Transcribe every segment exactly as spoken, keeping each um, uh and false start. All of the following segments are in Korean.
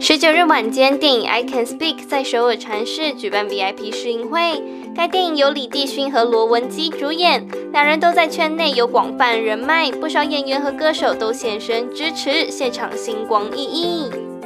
十九日晚间，电影《I Can Speak》在首尔禅室举办 V I P 试映会。该电影由李帝勋和罗文基主演，两人都在圈内有广泛人脉，不少演员和歌手都现身支持，现场星光熠熠。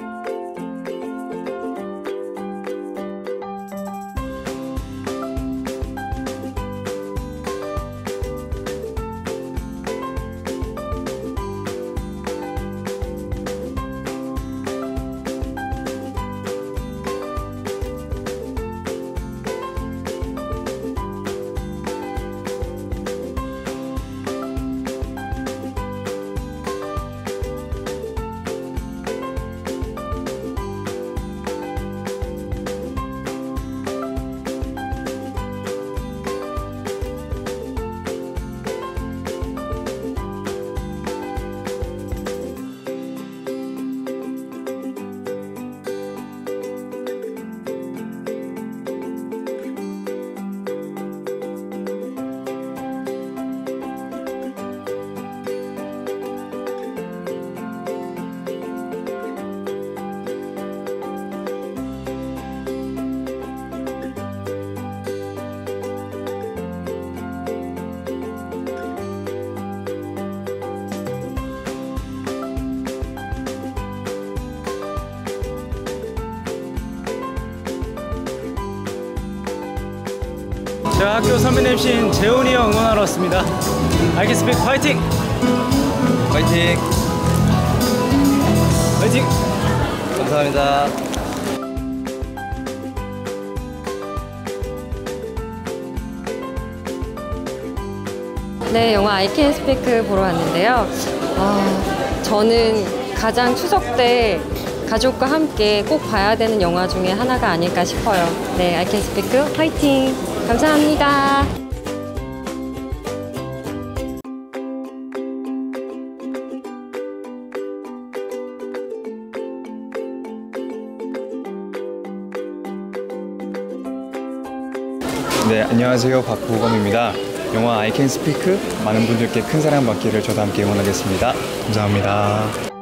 제가 학교 선배 엠씨인 재훈이 형 응원하러 왔습니다. I Can Speak 화이팅! 화이팅! 화이팅! 감사합니다. 네, 영화 I Can Speak 보러 왔는데요. 아, 저는 가장 추석 때 가족과 함께 꼭 봐야 되는 영화 중에 하나가 아닐까 싶어요. 네, I Can Speak 화이팅! 감사합니다. 네, 안녕하세요. 박보검입니다. 영화 I Can Speak 많은 분들께 큰 사랑 받기를 저도 함께 응원하겠습니다. 감사합니다.